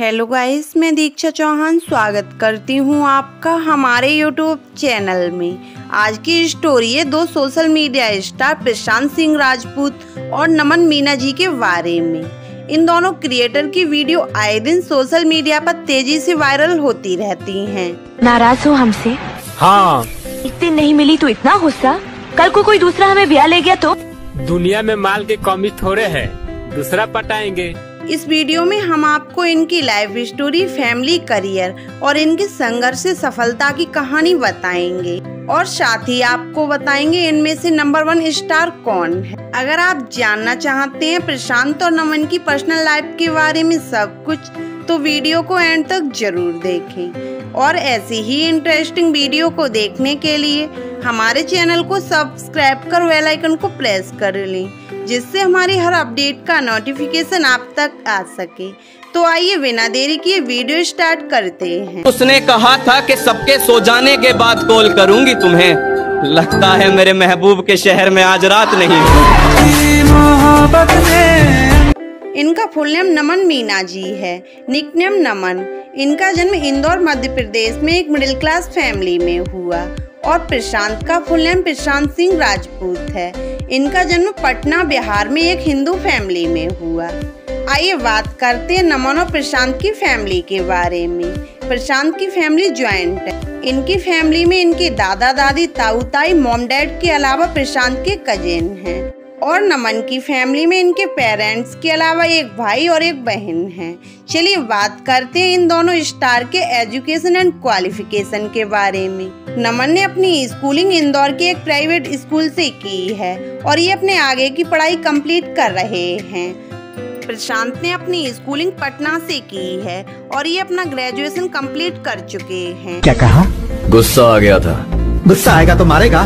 Hello guys, मैं दीक्षा चौहान स्वागत करती हूं आपका हमारे यूट्यूब चैनल में। आज की स्टोरी है दो social media star Prashant Singh Rajput और नमन मीना जी के बारे में। इन दोनों क्रिएटर की वीडियो आए दिन सोशल मीडिया पर तेजी से वायरल होती रहती हैं। नाराज हो हमसे? हाँ। एक दिन नहीं मिली तो इतना गुस्सा, कल को कोई दूसरा हमें ब्याह ले गया तो? दुनिया में माल की कमी थोड़े है, दूसरा पटाएंगे। इस वीडियो में हम आपको इनकी लाइफ स्टोरी, फैमिली, करियर और इनके संघर्ष से सफलता की कहानी बताएंगे और साथ ही आपको बताएंगे इनमें से नंबर 1 स्टार कौन है। अगर आप जानना चाहते हैं प्रशांत और नमन की पर्सनल लाइफ के बारे में सब कुछ, तो वीडियो को एंड तक जरूर देखें और ऐसी ही इंटरेस्टिंग वीडियो को देखने के लिए हमारे चैनल को सब्सक्राइब कर बेल आइकन को प्रेस कर लें, जिससे हमारी हर अपडेट का नोटिफिकेशन आप तक आ सके। तो आइए बिना देरी किए वीडियो स्टार्ट करते हैं। उसने कहा था कि सबके सो जाने के बाद कॉल करूंगी तुम्हें, लगता है मेरे महबूब के शहर में आज रात नहीं। इनका फुल नेम नमन मीना जी है, निकनेम नमन। इनका जन्म इंदौर मध्य प्रदेश में एक मिडिल क्लास फैमिली में हुआ और प्रशांत का फुल नेम प्रशांत सिंह राजपूत है। इनका जन्म पटना बिहार में एक हिंदू फैमिली में हुआ। आइए बात करते हैं नमन और प्रशांत की फैमिली के बारे में। प्रशांत की फैमिली ज्वाइंट है। इनकी फैमिली में इनके दादा दादी, ताऊ ताई, मॉम डैड के अलावा प्रशांत के कजिन हैं और नमन की फैमिली में इनके पेरेंट्स के अलावा एक भाई और एक बहन है। चलिए बात करते हैं इन दोनों स्टार के एजुकेशन एंड क्वालिफिकेशन के बारे में। नमन ने अपनी स्कूलिंग इंदौर के एक प्राइवेट स्कूल से की है और ये अपने आगे की पढ़ाई कंप्लीट कर रहे हैं। प्रशांत ने अपनी स्कूलिंग पटना से की है और ये अपना ग्रेजुएशन कंप्लीट कर चुके हैं। क्या कहा? गुस्सा आ गया था। गुस्सा आएगा तो मारेगा।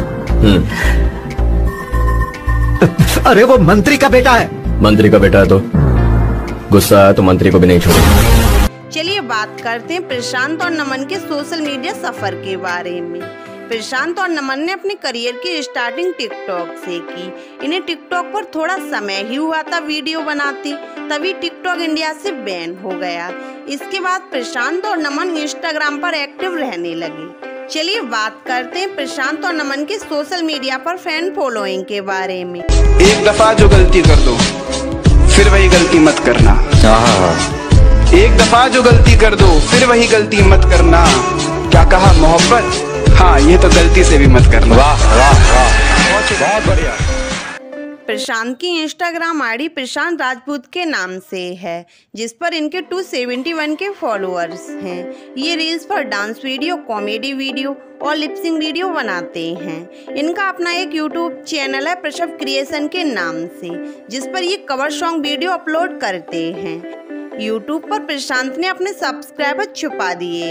अरे वो मंत्री का बेटा है। मंत्री का बेटा है तो गुस्सा आया तो मंत्री को भी नहीं छोड़ेगा। चलिए बात करते हैं प्रशांत और नमन के सोशल मीडिया सफर के बारे में। प्रशांत और नमन ने अपने करियर की स्टार्टिंग टिकटॉक से की। इन्हें टिकटॉक पर थोड़ा समय ही हुआ था वीडियो बनाते, तभी टिकटॉक इंडिया से बैन हो गया। इसके बाद प्रशांत और नमन इंस्टाग्राम पर एक्टिव रहने लगे। चलिए बात करते हैं प्रशांत और नमन के सोशल मीडिया पर फैन फॉलोइंग के बारे में। एक दफा जो गलती कर दो फिर वही गलती मत करना। एक दफा जो गलती कर दो फिर वही गलती मत करना। क्या कहा मोहब्बत? हाँ, ये तो गलती से भी मत करना। वाह वाह वाह, बहुत बढ़िया। प्रशांत की इंस्टाग्राम आईडी प्रशांत राजपूत के नाम से है, जिस पर इनके 271 के फॉलोअर्स हैं। ये रील्स पर डांस वीडियो, कॉमेडी वीडियो और लिपसिंग वीडियो बनाते हैं। इनका अपना एक यूट्यूब चैनल है प्रशव क्रिएशन के नाम से, जिस पर ये कवर सॉन्ग वीडियो अपलोड करते हैं। यूट्यूब पर प्रशांत ने अपने सब्सक्राइबर छुपा दिए।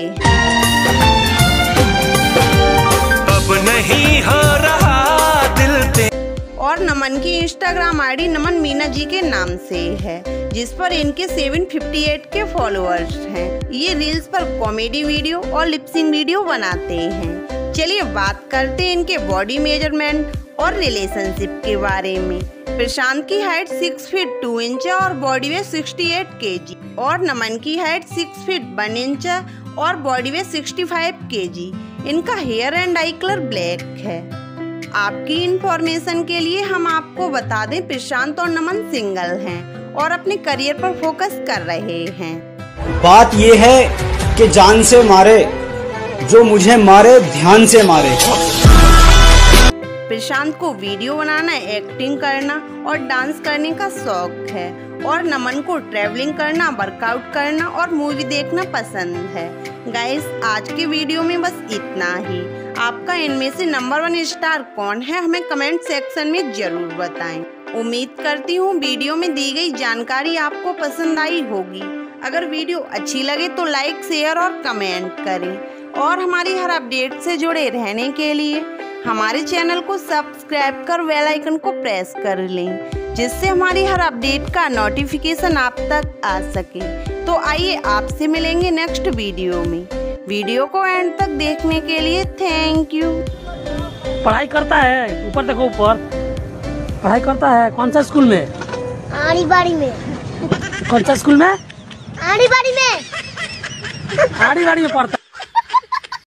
अब नहीं हो रहा दिल पे। और नमन की इंस्टाग्राम आईडी नमन मीना जी के नाम से है, जिस पर इनके 758 के फॉलोअर्स हैं। ये रील्स पर कॉमेडी वीडियो और लिपसिंग वीडियो बनाते हैं। चलिए बात करते हैं इनके बॉडी मेजरमेंट और रिलेशनशिप के बारे में। प्रशांत की हाइट 6 फीट 2 इंच और बॉडी वेट 68 kg और नमन की हाइट 6 फीट 1 इंच और बॉडी वेट 65 kg। इनका hair and eye colour black है। आपकी इंफॉर्मेशन के लिए हम आपको बता दें प्रशांत और नमन सिंगल हैं और अपने करियर पर फोकस कर रहे हैं। बात ये है कि जान से मारे, जो मुझे मारे ध्यान से मारे। प्रशांत को वीडियो बनाना, एक्टिंग करना और डांस करने का शौक है और नमन को ट्रैवलिंग करना, वर्कआउट करना और मूवी देखना पसंद है। गाइस, आज के वीडियो में बस इतना ही। आपका इनमें से नंबर 1 स्टार कौन है, हमें कमेंट सेक्शन में जरूर बताएं। उम्मीद करती हूँ वीडियो में दी गई जानकारी आपको पसंद आई होगी। अगर वीडियो अच्छी लगे तो लाइक, शेयर और कमेंट करें और हमारी हर अपडेट से जुड़े रहने के लिए हमारे चैनल को सब्सक्राइब कर बेल आइकन को प्रेस कर लें, जिससे हमारी हर अपडेट का नोटिफिकेशन आप तक आ सके। तो आइए आपसे मिलेंगे नेक्स्ट वीडियो में। वीडियो को एंड तक देखने के लिए थैंक यू। पढ़ाई करता है, ऊपर देखो, ऊपर पढ़ाई करता है। कौन सा स्कूल में? आड़ी बाड़ी में। कौन सा स्कूल में? आड़ी बाड़ी में पड़ता